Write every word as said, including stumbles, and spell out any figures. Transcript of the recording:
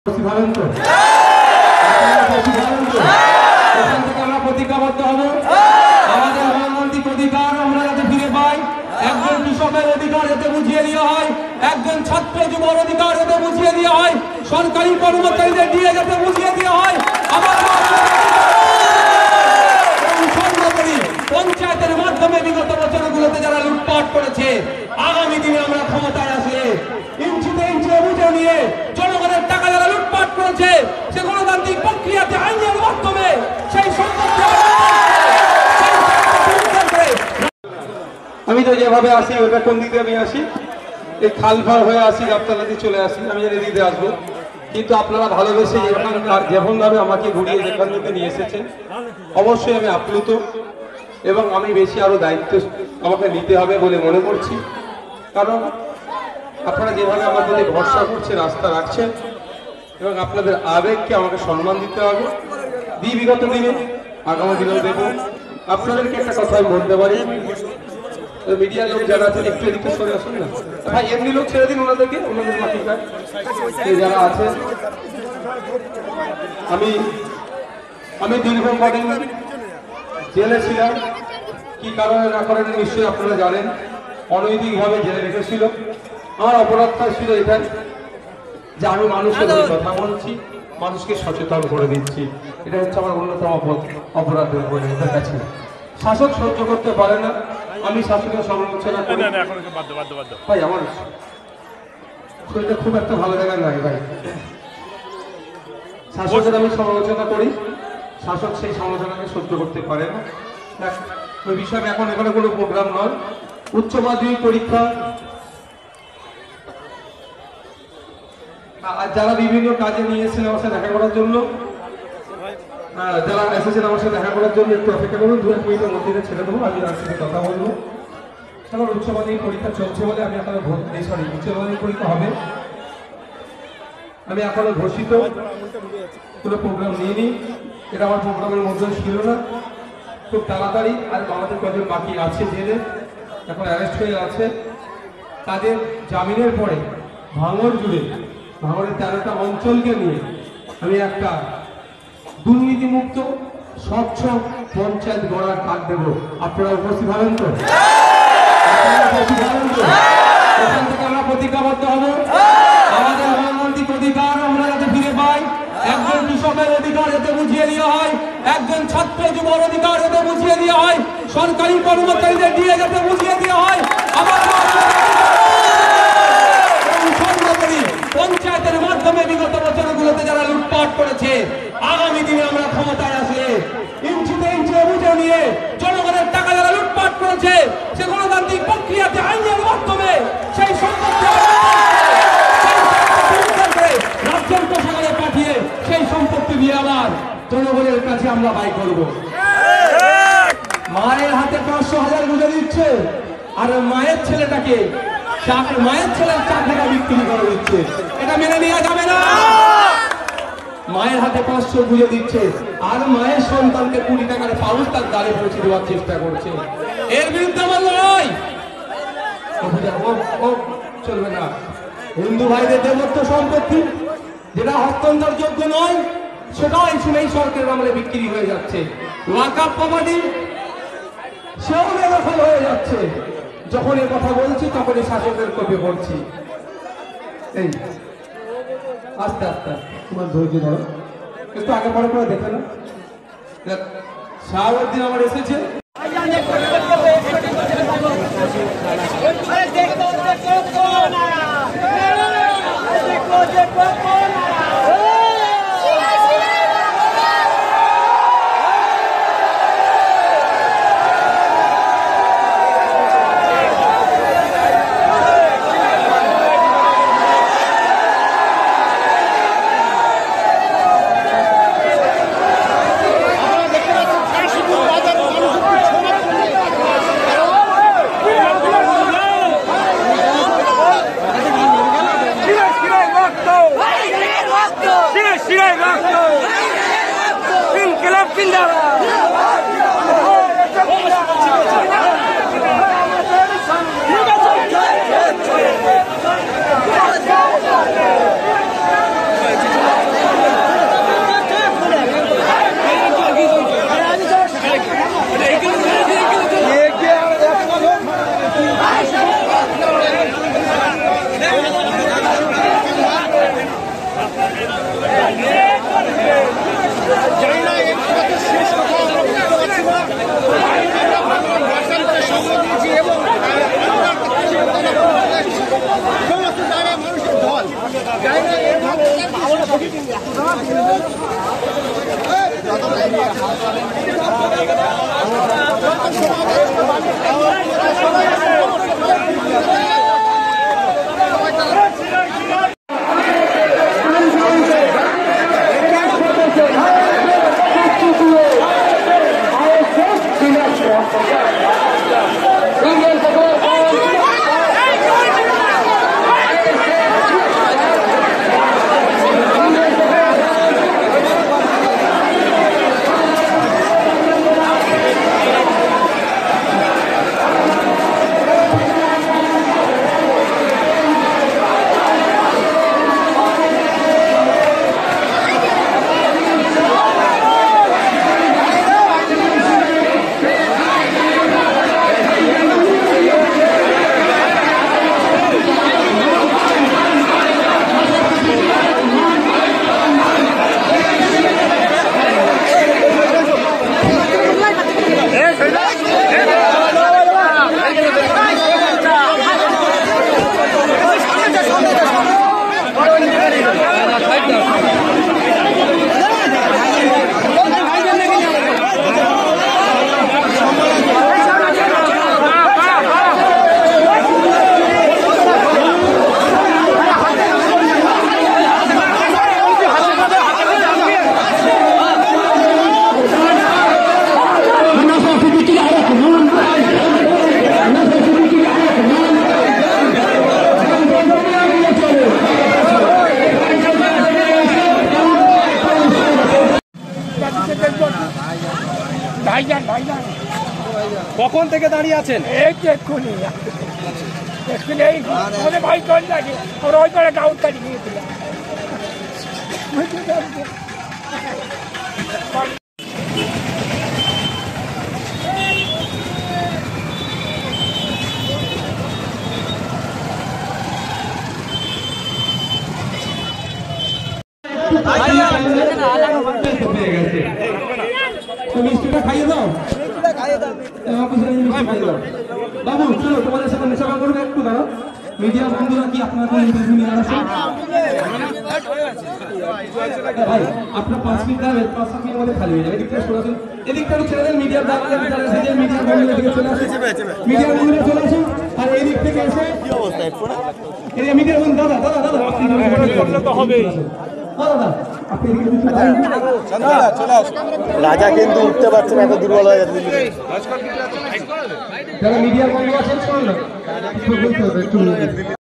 প্রতিজ্ঞাবদ্ধ হব আমাদের গণতান্ত্রিক অধিকার আমরা যাতে ফিরে পাই, একজন কৃষকের অধিকার যাতে বুঝিয়ে দেওয়া হয়, একজন ছাত্র যুবর অধিকার যাতে বুঝিয়ে দেওয়া হয়, সরকারি কর্মচারীদের দিয়ে যাতে বুঝিয়ে দেওয়া হয়। পঞ্চায়েতের মাধ্যমে বিগত বছরগুলোতে যারা লুটপাট করেছে, আগামী দিনে আমরা ক্ষমতায় আসলে ইঞ্চিতে ইঞ্চিতে বুঝে নিয়ে জনগণের টাকা যারা লুটপাট করেছে সে গণতান্ত্রিক প্রক্রিয়াতে আইনের মাধ্যমে সেই সম্পত্তি। আমি তো যেভাবে আসি ওইটা কোন দিকে আমি আসি, এই খালফার হয়ে আসি, গাবতলাতে চলে আসি, আমি জানি দিতে আসবো, কিন্তু আপনারা ভালোবেসে এখানকার যেমনভাবে আমাকে ঘুরিয়ে যেখান থেকে নিয়ে এসেছেন অবশ্যই আমি আপ্লুত এবং আমি বেশি আরো দায়িত্ব আমাকে নিতে হবে বলে মনে করছি। কারণ আপনারা যেভাবে আমার প্রতি ভরসা করছেন, আস্থা রাখছেন এবং আপনাদের আবেগকে আমাকে সম্মান দিতে হবে। দিই বিগত দিনে, আগামী দিনেও দেব। আপনাদেরকে একটা কথা আমি বলতে পারি, মিডিয়ার লোক যারা আছেন একটু এদিকে সরে আসুন না ভাই, এমনি লোক ছেড়ে দিন ওনাদেরকে, ওনাদের মাটিকার যারা আছেন। আমি আমি দীর্ঘদিন জেলে ছিলাম, কি কারণে না করেন নিশ্চয়ই আপনারা জানেন। অনৈতিকভাবে জেলে রেখেছিল। আমার অপরাধটা ছিল এটাই যে আমি মানুষের কথা বলছি, মানুষকে সচেতন করে দিচ্ছি। এটা হচ্ছে আমার অন্যতম অপরাধ এদের কাছে। শাসক সহ্য করতে পারে না, আমি শাসকের সমালোচনা করি। ভাই আমার শরীরটা খুব একটা ভালো জায়গায় নয় ভাই। শাসকের আমি সমালোচনা করি, শাসক সেই সমালোচনাকে সহ্য করতে পারে না। ওই বিষয়ে এখন এখানে কোনো প্রোগ্রাম নয়। উচ্চ মাধ্যমিক পরীক্ষা যারা বিভিন্ন কাজে নিয়ে এসেছেন আমার সাথে দেখা করার জন্য, যারা এসেছেন আমার সাথে দেখা করার জন্য একটু অপেক্ষা করুন, দু এক মিনিটের মধ্যে ছেড়ে দেবো, আমি তার সাথে কথা বলবো। কারণ উচ্চ মাধ্যমিক পরীক্ষা চলছে বলে আমি এখনো সরি উচ্চ মাধ্যমিক পরীক্ষা হবে, আমি এখনো ঘোষিত কোনো প্রোগ্রাম নিইনি। এটা আমার প্রোগ্রামের মধ্যে ছিল না। খুব তাড়াতাড়ি আর আমাদের কজন বাকি আছে জেলে, এখন অ্যারেস্ট হয়ে আছে, তাদের জামিনের পরে ভাঙড় জুড়ে ভাঙড়ের তেরোটা অঞ্চলকে নিয়ে আমি একটা দুর্নীতিমুক্ত স্বচ্ছ পঞ্চায়েত গড়ার কাজ দেব। আপনারা উপস্থিত হবেন তো? এখান থেকে আমরা প্রতিজ্ঞাবদ্ধ হব আমাদের গণতান্ত্রিক অধিকার আমরা যাতে ফিরে পাই, একজন কৃষকের অধিকার যাতে বুঝিয়ে দেওয়া হয়, একজন ছাত্র যুবর অধিকার যাতে বুঝিয়ে দেওয়া হয়, সরকারি কর্মচারীদের দিয়ে যাতে বুঝিয়ে দেওয়া হয়। পঞ্চায়েতের মাধ্যমে বিগত বছরগুলোতে যারা লুটপাট করেছে, আগামী দিনে আমরা ক্ষমতায় আসলে ইঞ্চিতে ইঞ্চিতে বুঝে নিয়ে জনগণের টাকা যারা লুটপাট করেছে সে গণতান্ত্রিক প্রক্রিয়াতে আইনের মাধ্যমে সেই সম্পত্তি রাজ্যের কোষাগারে পাঠিয়ে সেই সম্পত্তি দিয়ে আবার জনগণের কাছে আমরা ব্যয় করব। মায়ের হাতে পাঁচশো হাজার বুঝে দিচ্ছে আর মায়ের ছেলেটাকে মায়ের ছেলের চাকরিটা বিক্রি করে দিচ্ছে, এটা মেনে নেওয়া যাবে না। মায়ের হাতে পাঁচশো বুঝে দিচ্ছে আর মায়ের সন্তানকে কুড়ি টাকার পাউচ তার দ্বারে পৌঁছে দেওয়ার চেষ্টা করছে। এর বিরুদ্ধে আমার লড়াই চলবে না। হিন্দু ভাইদের দেবত্ব সম্পত্তি যেটা হস্তান্তর যোগ্য নয় সেটাও এই সরকারের আমলে বিক্রি হয়ে যাচ্ছে। ওয়াকফ প্রপার্টি সেও বেদখল হয়ে যাচ্ছে। যখন এ কথা বলছি তখন এই শাসকের কপি পড়ছি। এই আস্তে আস্তে তোমার ধৈর্য ধরো, একটু আগে পরে করে দেখে না। শাহাবুদ্দিন আমার এসেছে, কখন থেকে দাঁড়িয়ে আছেন? এই যে এক্ষুনি এক্ষুনি এই আমাদের ভাই চল লাগে ওরা ওই করে ডাউট কাটি গিয়েছিলাম। মিষ্টিটা খাইয়ে দাও, বাবু চলো তোমাদের সাথে নেশা করবে একটু দাঁড়াও। মিডিয়া বন্ধুরা কি আপনারা কোনো ইন্টারভিউ নিয়ে আসেন? ভাই আপনার পাঁচ মিনিট দাঁড়াবেন, পাঁচ সাত মিনিট মধ্যে খালি হয়ে যাবে। এদিকটা সরে আসুন, এদিকটা ছেড়ে দেন। মিডিয়ার দাঁড়িয়ে মিডিয়ার বন্ধুরা দিকে চলে আসুন, মিডিয়ার বন্ধুরা চলে আসুন। আর এই দিক থেকে এসে মিডিয়ার বন্ধু দাদা দাদা দাদা আপনি হবে দাদা আপনি রাজা কিন্তু উঠতে পারছে না, এত দুর্বল হয়ে গেছে। যারা মিডিয়ার বন্ধু আছেন শুনুন না,